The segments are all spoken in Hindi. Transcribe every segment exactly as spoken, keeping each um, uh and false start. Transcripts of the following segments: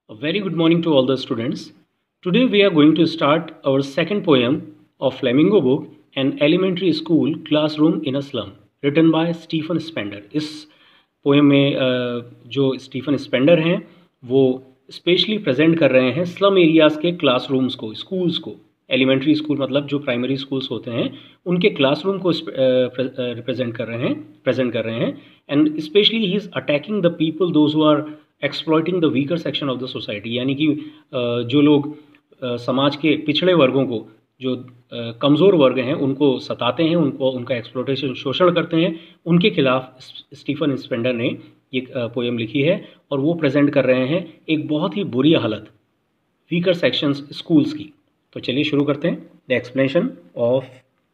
A very good morning to all the students. Today we are going to start our second poem of Flamingo book, An Elementary School Classroom in a Slum, written by Stephen Spender. इस पोएम में अ, जो स्टीफन स्पेंडर हैं वो स्पेशली प्रेजेंट कर रहे हैं स्लम एरियाज़ के क्लासरूम्स को, स्कूल्स को। एलिमेंट्री स्कूल मतलब जो प्राइमरी स्कूल्स होते हैं उनके क्लासरूम को रिप्रेजेंट कर रहे हैं प्रेजेंट कर रहे हैं and specially he is attacking the people those who are exploiting the weaker section of the society, यानी कि जो लोग समाज के पिछड़े वर्गों को, जो कमज़ोर वर्ग हैं उनको सताते हैं, उनको उनका एक्सप्लॉइटेशन शोषण करते हैं, उनके खिलाफ स्टीफन स्पेंडर ने ये पोएम लिखी है और वो प्रेजेंट कर रहे हैं एक बहुत ही बुरी हालत वीकर सेक्शंस स्कूल्स की। तो चलिए शुरू करते हैं the explanation of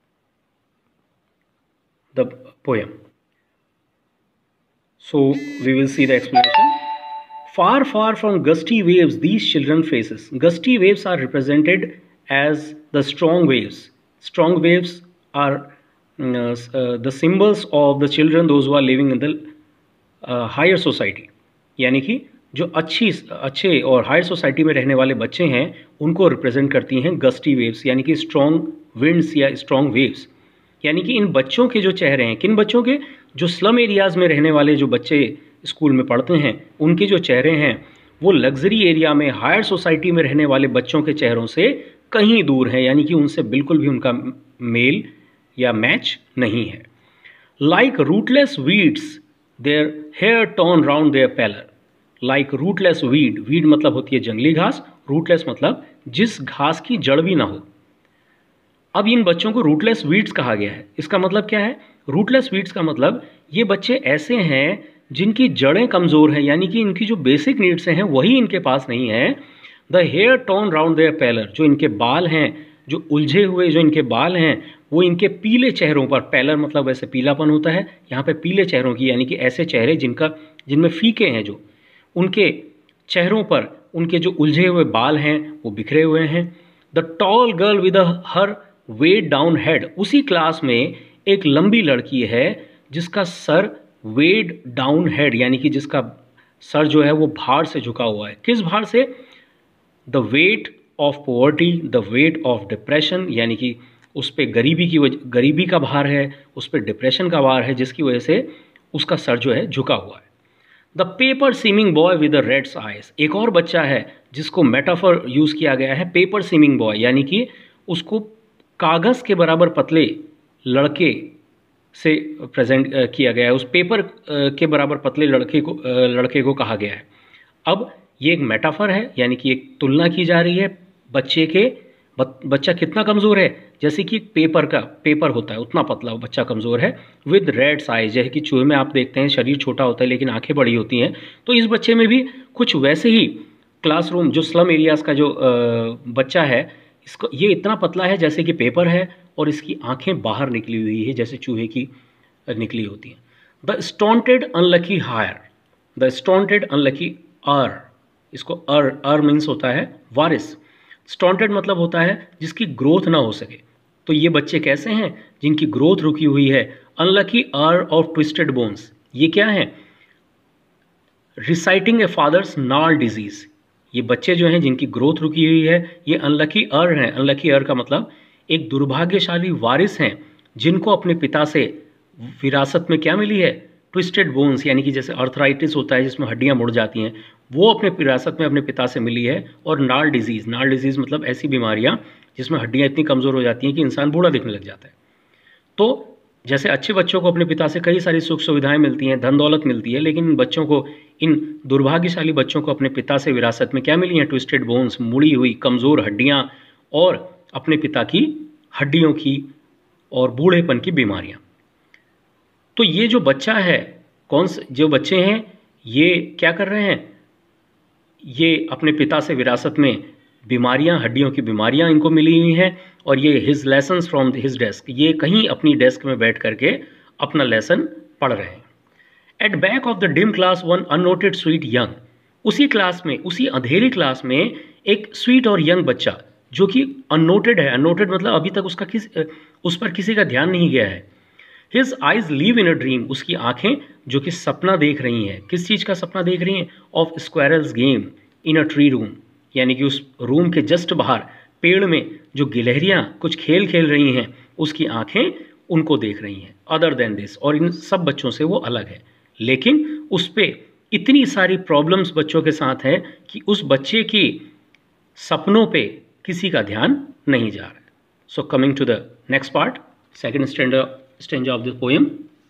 the poem. So we will see the explanation. Far, far from gusty waves these children faces. Gusty waves are represented as the strong waves. Strong waves are uh, uh, the symbols of the children, those who are living in the uh, higher society. यानी कि जो अच्छी अच्छे और हायर सोसाइटी में रहने वाले बच्चे हैं उनको रिप्रेजेंट करती हैं गस्टी वेव्स, यानी कि स्ट्रॉन्ग विंड्स या स्ट्रॉन्ग वेव्स। यानी कि इन बच्चों के जो चेहरे हैं, किन बच्चों के, जो स्लम एरियाज़ में रहने वाले जो बच्चे स्कूल में पढ़ते हैं उनके जो चेहरे हैं वो लग्जरी एरिया में हायर सोसाइटी में रहने वाले बच्चों के चेहरों से कहीं दूर हैं, यानी कि उनसे बिल्कुल भी उनका मेल या मैच नहीं है। Like rootless weeds their hair torn round their pallor. Like rootless weed, weed मतलब होती है जंगली घास, रूटलेस मतलब जिस घास की जड़ भी ना हो। अब इन बच्चों को रूटलेस वीड्स कहा गया है। इसका मतलब क्या है? रूटलेस वीड्स का मतलब ये बच्चे ऐसे हैं जिनकी जड़ें कमज़ोर हैं, यानी कि इनकी जो बेसिक नीड्स हैं वही इनके पास नहीं है। The hair torn round their pallor, जो इनके बाल हैं, जो उलझे हुए जो इनके बाल हैं वो इनके पीले चेहरों पर, पैलर मतलब वैसे पीलापन होता है, यहाँ पे पीले चेहरों की, यानी कि ऐसे चेहरे जिनका जिनमें फीके हैं, जो उनके चेहरों पर उनके जो उलझे हुए बाल हैं वो बिखरे हुए हैं। The tall girl with her weighed down head. उसी क्लास में एक लंबी लड़की है जिसका सर वेड डाउन हेड, यानी कि जिसका सर जो है वो भार से झुका हुआ है। किस भार से? The weight of poverty, the weight of depression, यानी कि उस पर गरीबी की वजह गरीबी का भार है, उस पर डिप्रेशन का भार है, जिसकी वजह से उसका सर जो है झुका हुआ है। The paper seeming boy with the rat's eyes. एक और बच्चा है जिसको मेटाफर यूज़ किया गया है, पेपर सीमिंग बॉय, यानी कि उसको कागज़ के बराबर पतले लड़के से प्रेजेंट किया गया है, उस पेपर के बराबर पतले लड़के को लड़के को कहा गया है। अब ये एक मेटाफर है, यानी कि एक तुलना की जा रही है बच्चे के, बच्चा कितना कमज़ोर है, जैसे कि पेपर का पेपर होता है उतना पतला बच्चा कमज़ोर है। विद रेड्स आइज, जैसे कि चूहे में आप देखते हैं शरीर छोटा होता है लेकिन आंखें बड़ी होती हैं, तो इस बच्चे में भी कुछ वैसे ही क्लासरूम, जो स्लम एरियाज़ का जो बच्चा है, इसको ये इतना पतला है जैसे कि पेपर है और इसकी आंखें बाहर निकली हुई है जैसे चूहे की निकली होती हैं। The stunted unlucky heir, the stunted unlucky heir, इसको अर अर मीन्स होता है वारिस। स्टॉन्टेड मतलब होता है जिसकी ग्रोथ ना हो सके। तो ये बच्चे कैसे हैं? जिनकी ग्रोथ रुकी हुई है। Unlucky heir of twisted bones, ये क्या है? Reciting a father's gnarled disease. ये बच्चे जो हैं जिनकी ग्रोथ रुकी हुई है ये अनलकी अर हैं। अनलकी अर का मतलब एक दुर्भाग्यशाली वारिस हैं जिनको अपने पिता से विरासत में क्या मिली है? ट्विस्टेड बोन्स, यानी कि जैसे अर्थराइटिस होता है जिसमें हड्डियां मुड़ जाती हैं, वो अपने विरासत में अपने पिता से मिली है। और नाल डिजीज़, नाल डिजीज़ मतलब ऐसी बीमारियां जिसमें हड्डियां इतनी कमज़ोर हो जाती हैं कि इंसान बूढ़ा दिखने लग जाता है। तो जैसे अच्छे बच्चों को अपने पिता से कई सारी सुख सुविधाएं मिलती हैं, धन दौलत मिलती है, लेकिन इन बच्चों को, इन दुर्भाग्यशाली बच्चों को अपने पिता से विरासत में क्या मिली है? ट्विस्टेड बोन्स, मुड़ी हुई कमज़ोर हड्डियाँ और अपने पिता की हड्डियों की और बूढ़ेपन की बीमारियां। तो ये जो बच्चा है, कौन से जो बच्चे हैं ये क्या कर रहे हैं? ये अपने पिता से विरासत में बीमारियां, हड्डियों की बीमारियां इनको मिली हुई हैं और ये his lessons from his desk, ये कहीं अपनी डेस्क में बैठ करके अपना लेसन पढ़ रहे हैं। At back of the dim class one unnoted sweet young. उसी क्लास में, उसी अंधेरी क्लास में एक स्वीट और यंग बच्चा जो कि अननोटेड है। अननोटेड मतलब अभी तक उसका किस उस पर किसी का ध्यान नहीं गया है। His eyes live in a dream, उसकी आंखें जो कि सपना देख रही हैं। किस चीज़ का सपना देख रही हैं? Of squirrel's game, in a tree room, यानी कि उस रूम के जस्ट बाहर पेड़ में जो गिलहरियाँ कुछ खेल खेल रही हैं उसकी आंखें उनको देख रही हैं। अदर देन दिस, और इन सब बच्चों से वो अलग है, लेकिन उस पर इतनी सारी प्रॉब्लम्स बच्चों के साथ है कि उस बच्चे की सपनों पे किसी का ध्यान नहीं जा रहा है। So coming to the next part, second stanza of the poem.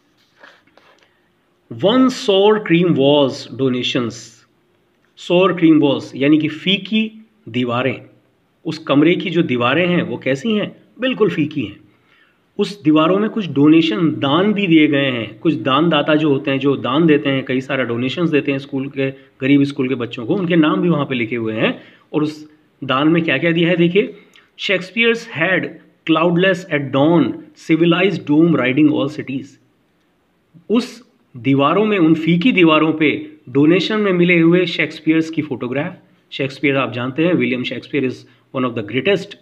On sour cream walls donations. Sour cream walls यानी कि फीकी दीवारें। उस कमरे की जो दीवारें हैं वो कैसी हैं? बिल्कुल फीकी हैं। उस दीवारों में कुछ डोनेशन, दान भी दिए गए हैं। कुछ दान दाता जो होते हैं, जो दान देते हैं, कई सारा डोनेशंस देते हैं स्कूल के, गरीब स्कूल के बच्चों को, उनके नाम भी वहाँ पे लिखे हुए हैं। और उस दान में क्या क्या दिया है देखिए। Shakespeare's head cloudless at dawn, civilized dome riding all cities. उस दीवारों में, उन फीकी दीवारों पे डोनेशन में मिले हुए शेक्सपियर्स की फोटोग्राफ। शेक्सपियर आप जानते हैं, William Shakespeare is one of the greatest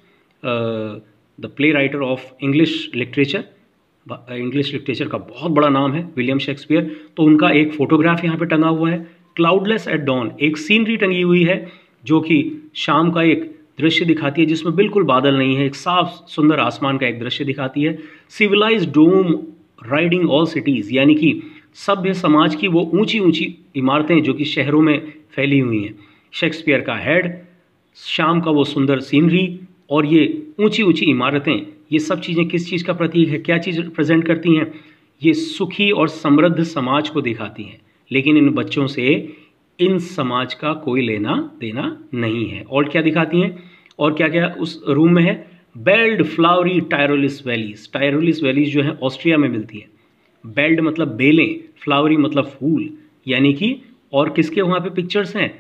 the play writer of English literature. English literature का बहुत बड़ा नाम है विलियम शेक्सपियर। तो उनका एक फोटोग्राफ यहाँ पे टंगा हुआ है। क्लाउडलेस एट डॉन, एक सीनरी टंगी हुई है जो कि शाम का एक दृश्य दिखाती है जिसमें बिल्कुल बादल नहीं है, एक साफ सुंदर आसमान का एक दृश्य दिखाती है। Civilized dome riding all cities, यानी कि सभ्य समाज की वो ऊंची ऊंची इमारतें जो कि शहरों में फैली हुई हैं। शेक्सपियर का हेड, शाम का वो सुंदर सीनरी और ये ऊंची ऊंची इमारतें, ये सब चीज़ें किस चीज़ का प्रतीक है? क्या चीज़ प्रेजेंट करती हैं? ये सुखी और समृद्ध समाज को दिखाती हैं। लेकिन इन बच्चों से इन समाज का कोई लेना देना नहीं है। और क्या दिखाती हैं? और क्या क्या उस रूम में है? Belled flowery Tyrolese valleys. Tyrolese valleys जो है ऑस्ट्रिया में मिलती है। बेल्ड मतलब बेलें, फ्लावरी मतलब फूल, यानी कि और किसके वहाँ पे पिक्चर्स हैं?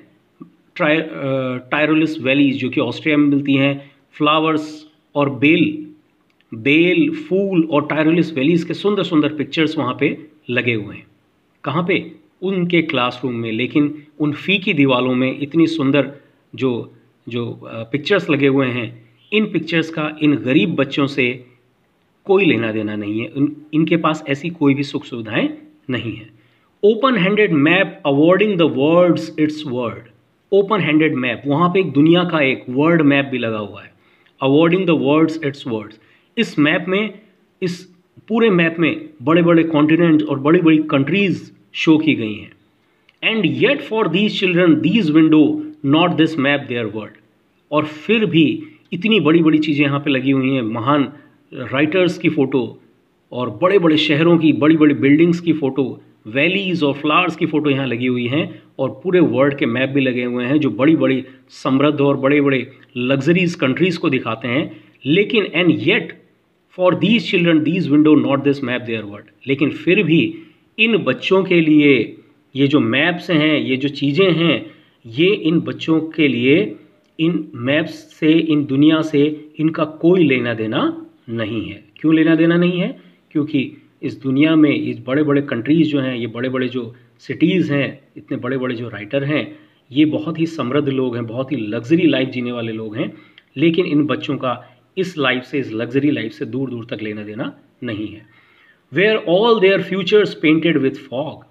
टायरोलिस वैलीज जो कि ऑस्ट्रिया में मिलती हैं। फ्लावर्स और बेल, बेल, फूल और टायरोलिस वैलीज के सुंदर सुंदर पिक्चर्स वहाँ पे लगे हुए हैं। कहाँ पे? उनके क्लासरूम में। लेकिन उन फीकी दीवालों में इतनी सुंदर जो जो पिक्चर्स लगे हुए हैं, इन पिक्चर्स का इन गरीब बच्चों से कोई लेना देना नहीं है। इन, इनके पास ऐसी कोई भी सुख सुविधाएं नहीं है। Open handed map awarding the words its word. Open handed map, वहाँ पे एक दुनिया का एक वर्ड मैप भी लगा हुआ है। Awarding the words its words, इस मैप में, इस पूरे मैप में बड़े बड़े कॉन्टिनेंट और बड़ी बड़ी कंट्रीज शो की गई हैं। And yet for these children these window not this map their world. और फिर भी इतनी बड़ी बड़ी चीज़ें यहाँ पे लगी हुई हैं। महान राइटर्स की फ़ोटो और बड़े बड़े शहरों की बड़ी बड़ी बिल्डिंग्स की फ़ोटो, वैलीज़ और फ्लावर्स की फ़ोटो यहाँ लगी हुई हैं। और पूरे वर्ल्ड के मैप भी लगे हुए हैं जो बड़ी बड़ी समृद्ध और बड़े बड़े लग्जरीज कंट्रीज़ को दिखाते हैं। लेकिन and yet for these children these window not this map their world. लेकिन फिर भी इन बच्चों के लिए ये जो मैप्स हैं, ये जो चीज़ें हैं, ये इन बच्चों के लिए इन मैप्स से, इन दुनिया से इनका कोई लेना देना नहीं है। क्यों लेना देना नहीं है? क्योंकि इस दुनिया में इस बड़े बड़े कंट्रीज़ जो हैं, ये बड़े बड़े जो सिटीज़ हैं, इतने बड़े बड़े जो राइटर हैं, ये बहुत ही समृद्ध लोग हैं, बहुत ही लग्जरी लाइफ जीने वाले लोग हैं। लेकिन इन बच्चों का इस लाइफ से, इस लग्जरी लाइफ से दूर दूर तक लेना देना नहीं है। Where all their future's painted with fog.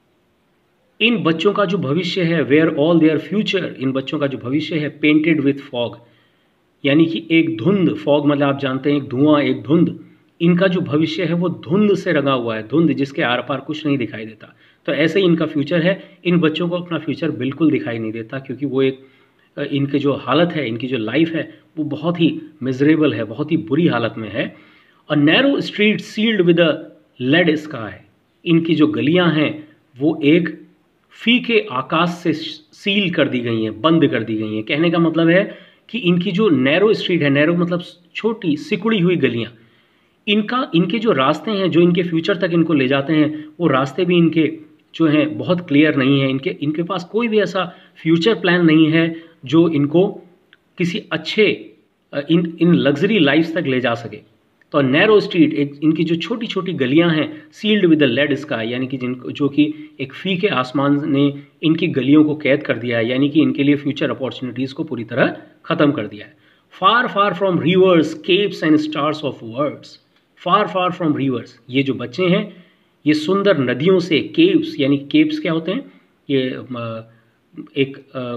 इन बच्चों का जो भविष्य है, वेयर ऑल देयर फ्यूचर, इन बच्चों का जो भविष्य है पेंटेड विथ फॉग, यानी कि एक धुंध, फॉग मतलब आप जानते हैं एक धुआं, एक धुंध, इनका जो भविष्य है वो धुंध से रंगा हुआ है, धुंध जिसके आर पार कुछ नहीं दिखाई देता। तो ऐसे ही इनका फ्यूचर है। इन बच्चों को अपना फ्यूचर बिल्कुल दिखाई नहीं देता, क्योंकि वो एक, इनके जो हालत है, इनकी जो लाइफ है वो बहुत ही मिजरेबल है, बहुत ही बुरी हालत में है। A narrow street sealed with a lead sky. इनकी जो गलियां हैं वो एक फीके आकाश से सील कर दी गई हैं, बंद कर दी गई हैं। कहने का मतलब है कि इनकी जो नैरो स्ट्रीट है, नैरो मतलब छोटी सिकुड़ी हुई गलियां, इनका इनके जो रास्ते हैं जो इनके फ्यूचर तक इनको ले जाते हैं, वो रास्ते भी इनके जो हैं बहुत क्लियर नहीं है। इनके इनके पास कोई भी ऐसा फ्यूचर प्लान नहीं है जो इनको किसी अच्छे इन इन लग्जरी लाइफ तक ले जा सके। तो नैरो स्ट्रीट, एक इनकी जो छोटी छोटी गलियां हैं, sealed with the lead sky, यानी कि जिनको जो कि एक फीके आसमान ने इनकी गलियों को कैद कर दिया है, यानी कि इनके लिए फ्यूचर अपॉर्चुनिटीज़ को पूरी तरह ख़त्म कर दिया है। Far far from rivers, capes and stars of words. Far far from rivers, ये जो बच्चे हैं ये सुंदर नदियों से, केव्स यानी केव्स क्या होते हैं? ये एक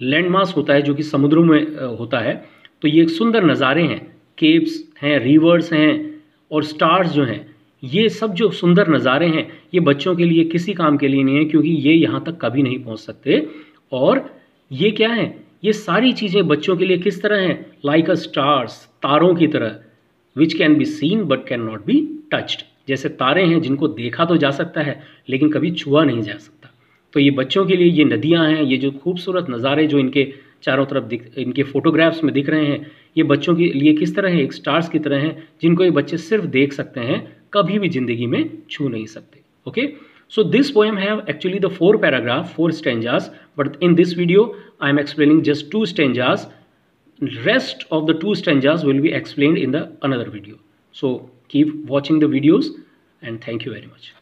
लैंडमास होता है जो कि समुद्रों में होता है। तो ये एक सुंदर नज़ारे हैं, केव्स हैं, रिवर्स हैं और स्टार्स जो हैं, ये सब जो सुंदर नज़ारे हैं ये बच्चों के लिए किसी काम के लिए नहीं है, क्योंकि ये यहाँ तक कभी नहीं पहुँच सकते। और ये क्या है, ये सारी चीज़ें बच्चों के लिए किस तरह हैं, लाइक अ स्टार्स, तारों की तरह, which can be seen but can not be touched. जैसे तारे हैं जिनको देखा तो जा सकता है लेकिन कभी छुआ नहीं जा सकता। तो ये बच्चों के लिए ये नदियाँ हैं, ये जो खूबसूरत नज़ारे जो इनके चारों तरफ दिख, इनके फोटोग्राफ्स में दिख रहे हैं, ये बच्चों के लिए किस तरह है, एक स्टार्स की तरह हैं जिनको ये बच्चे सिर्फ देख सकते हैं, कभी भी ज़िंदगी में छू नहीं सकते। Okay, so this poem have actually the four paragraph, four stanzas, but in this video I am explaining just two stanzas. Rest of the two stanzas will be explained in the another video. So keep watching the videos and thank you very much.